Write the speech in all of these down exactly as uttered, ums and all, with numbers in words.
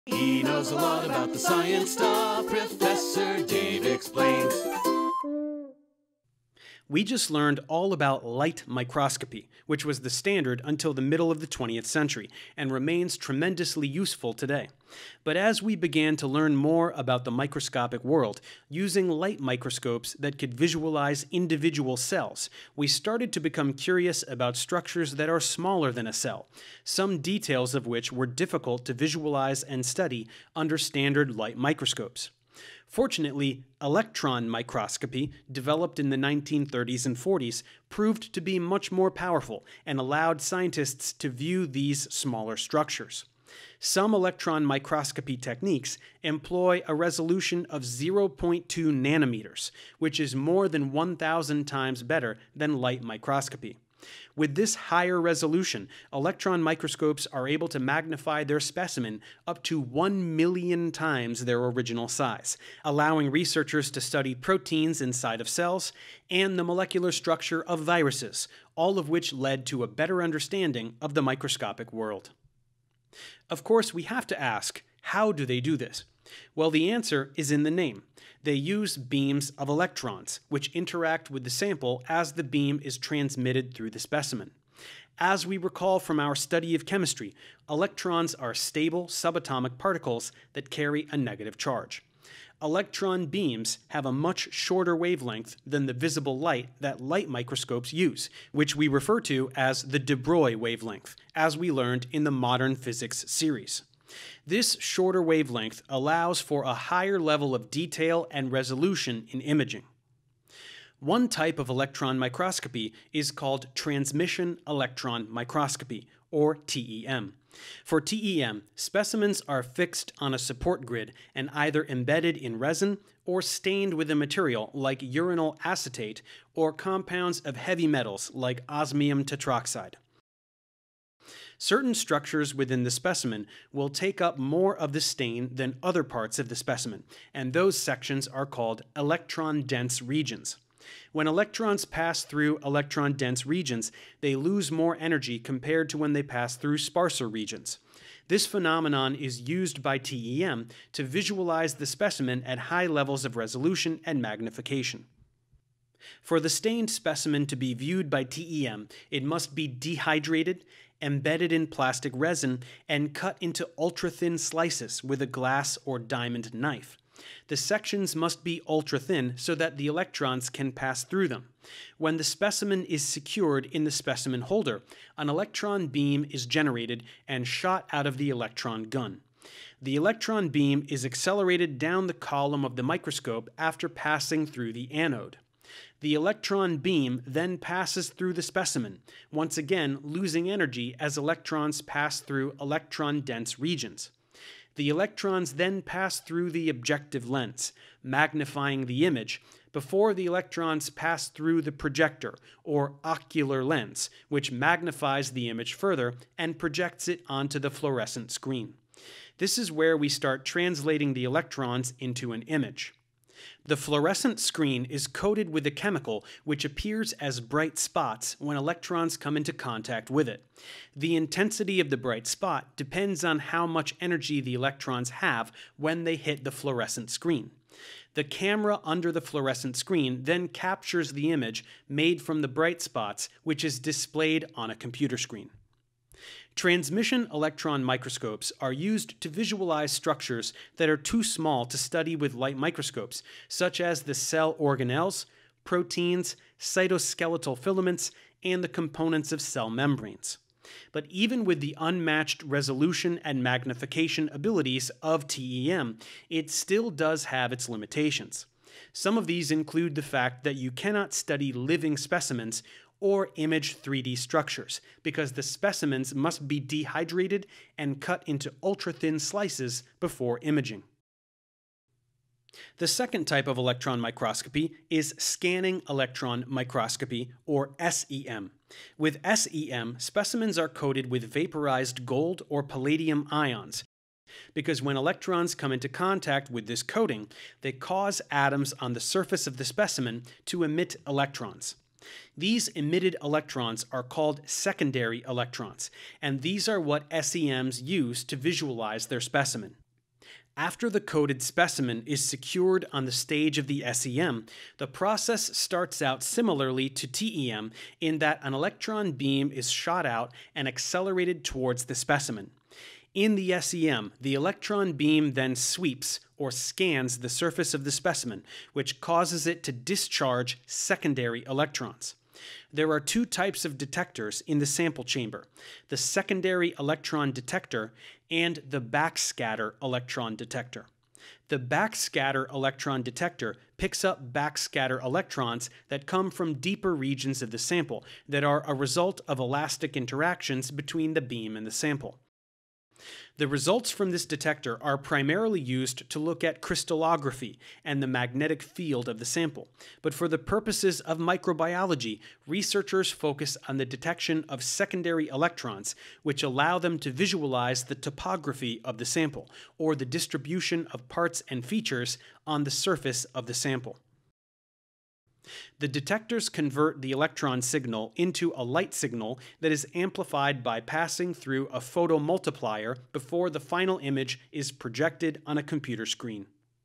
He knows a lot about the science stuff. Professor Dave explains. We just learned all about light microscopy, which was the standard until the middle of the twentieth century and remains tremendously useful today. But as we began to learn more about the microscopic world, using light microscopes that could visualize individual cells, we started to become curious about structures that are smaller than a cell, some details of which were difficult to visualize and study under standard light microscopes. Fortunately, electron microscopy, developed in the nineteen thirties and forties, proved to be much more powerful and allowed scientists to view these smaller structures. Some electron microscopy techniques employ a resolution of zero point two nanometers, which is more than one thousand times better than light microscopy. With this higher resolution, electron microscopes are able to magnify their specimen up to one million times their original size, allowing researchers to study proteins inside of cells and the molecular structure of viruses, all of which led to a better understanding of the microscopic world. Of course, we have to ask, how do they do this? Well, the answer is in the name. They use beams of electrons, which interact with the sample as the beam is transmitted through the specimen. As we recall from our study of chemistry, electrons are stable subatomic particles that carry a negative charge. Electron beams have a much shorter wavelength than the visible light that light microscopes use, which we refer to as the de Broglie wavelength, as we learned in the Modern Physics series. This shorter wavelength allows for a higher level of detail and resolution in imaging. One type of electron microscopy is called transmission electron microscopy, or T E M. For T E M, specimens are fixed on a support grid and either embedded in resin or stained with a material like uranyl acetate or compounds of heavy metals like osmium tetroxide. Certain structures within the specimen will take up more of the stain than other parts of the specimen, and those sections are called electron-dense regions. When electrons pass through electron-dense regions, they lose more energy compared to when they pass through sparser regions. This phenomenon is used by T E M to visualize the specimen at high levels of resolution and magnification. For the stained specimen to be viewed by T E M, it must be dehydrated, embedded in plastic resin, and cut into ultra-thin slices with a glass or diamond knife. The sections must be ultra-thin so that the electrons can pass through them. When the specimen is secured in the specimen holder, an electron beam is generated and shot out of the electron gun. The electron beam is accelerated down the column of the microscope after passing through the anode. The electron beam then passes through the specimen, once again losing energy as electrons pass through electron-dense regions. The electrons then pass through the objective lens, magnifying the image, before the electrons pass through the projector, or ocular lens, which magnifies the image further and projects it onto the fluorescent screen. This is where we start translating the electrons into an image. The fluorescent screen is coated with a chemical which appears as bright spots when electrons come into contact with it. The intensity of the bright spot depends on how much energy the electrons have when they hit the fluorescent screen. The camera under the fluorescent screen then captures the image made from the bright spots, which is displayed on a computer screen. Transmission electron microscopes are used to visualize structures that are too small to study with light microscopes, such as the cell organelles, proteins, cytoskeletal filaments, and the components of cell membranes. But even with the unmatched resolution and magnification abilities of T E M, it still does have its limitations. Some of these include the fact that you cannot study living specimens or image three D structures, because the specimens must be dehydrated and cut into ultra-thin slices before imaging. The second type of electron microscopy is scanning electron microscopy, or S E M. With S E M, specimens are coated with vaporized gold or palladium ions, because when electrons come into contact with this coating, they cause atoms on the surface of the specimen to emit electrons. These emitted electrons are called secondary electrons, and these are what S E Ms use to visualize their specimen. After the coated specimen is secured on the stage of the S E M, the process starts out similarly to T E M in that an electron beam is shot out and accelerated towards the specimen. In the S E M, the electron beam then sweeps or scans the surface of the specimen, which causes it to discharge secondary electrons. There are two types of detectors in the sample chamber: the secondary electron detector and the backscatter electron detector. The backscatter electron detector picks up backscatter electrons that come from deeper regions of the sample that are a result of elastic interactions between the beam and the sample. The results from this detector are primarily used to look at crystallography and the magnetic field of the sample, but for the purposes of microbiology, researchers focus on the detection of secondary electrons, which allow them to visualize the topography of the sample, or the distribution of parts and features on the surface of the sample. The detectors convert the electron signal into a light signal that is amplified by passing through a photomultiplier before the final image is projected on a computer screen.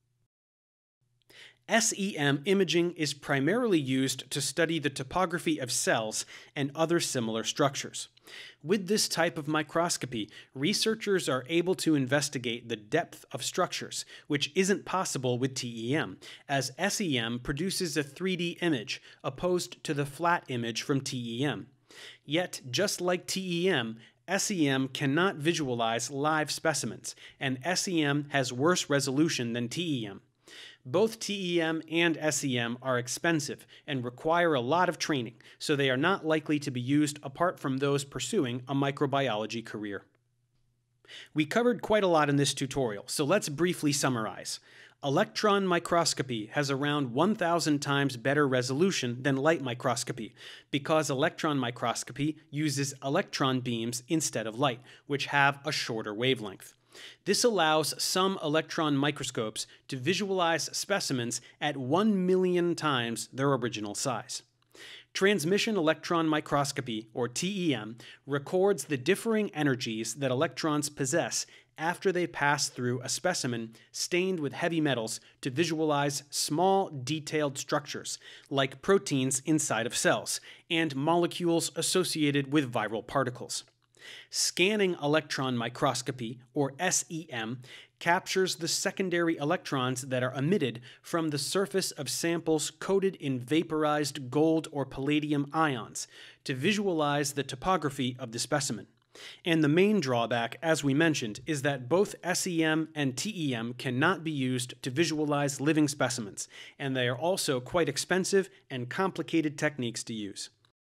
S E M imaging is primarily used to study the topography of cells and other similar structures. With this type of microscopy, researchers are able to investigate the depth of structures, which isn't possible with T E M, as S E M produces a three D image opposed to the flat image from T E M. Yet, just like T E M, S E M cannot visualize live specimens, and S E M has worse resolution than T E M. Both T E M and S E M are expensive and require a lot of training, so they are not likely to be used apart from those pursuing a microbiology career. We covered quite a lot in this tutorial, so let's briefly summarize. Electron microscopy has around one thousand times better resolution than light microscopy, because electron microscopy uses electron beams instead of light, which have a shorter wavelength. This allows some electron microscopes to visualize specimens at one million times their original size. Transmission electron microscopy, or T E M, records the differing energies that electrons possess after they pass through a specimen stained with heavy metals to visualize small, detailed structures, like proteins inside of cells, and molecules associated with viral particles. Scanning electron microscopy, or S E M, captures the secondary electrons that are emitted from the surface of samples coated in vaporized gold or palladium ions to visualize the topography of the specimen. And the main drawback, as we mentioned, is that both S E M and T E M cannot be used to visualize living specimens, and they are also quite expensive and complicated techniques to use.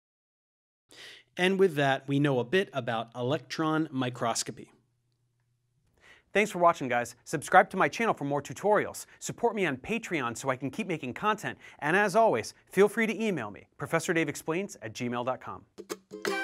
And with that, we know a bit about electron microscopy. Thanks for watching, guys. Subscribe to my channel for more tutorials. Support me on Patreon so I can keep making content. And as always, feel free to email me, Professor Dave Explains at gmail dot com.